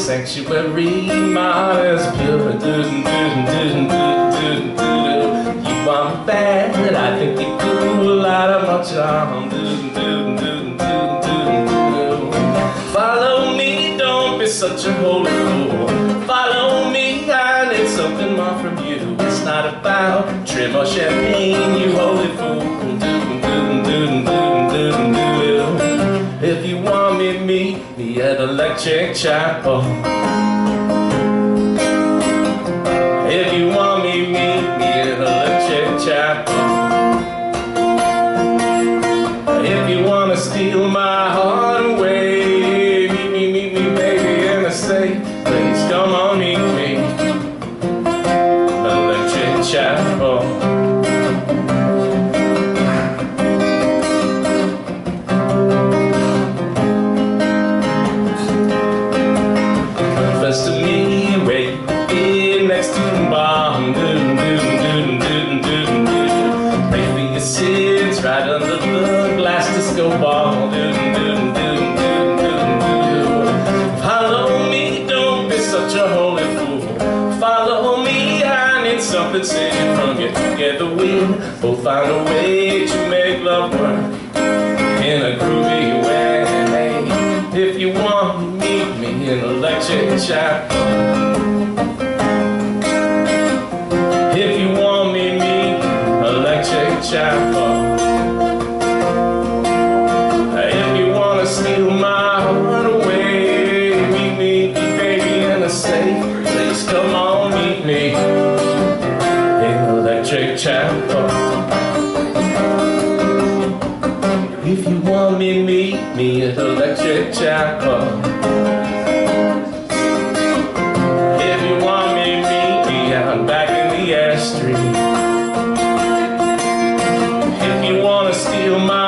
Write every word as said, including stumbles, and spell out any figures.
sanctuary, my heart is pure. You want bad, I think you're cool, out of my charm. Follow me, don't be such a holy fool. Follow me, I need something more from you. It's not about trim or champagne, you holy fool. If you want me, meet me at Electric Chapel. If you want me, meet me at Electric Chapel. If you wanna steal my heart away, meet me, meet me, baby, in a safe place. Come on, meet me, Electric Chapel. To me, wait, in next to the bomb. Pay for your sins right under the glass disco ball. Follow me, don't be such a holy fool. Follow me, I need something saved from you. Together we'll both find a way to make love work in a groovy way. If you want me, meet me in Electric Chapel. If you want me, meet me Electric Chapel. If you wanna steal my heart away, meet me, baby, in a safe place. Come on, meet me in Electric Chapel. If you want me, meet me at Electric Chapel. If you want me, meet me out back in the air street. If you wanna steal my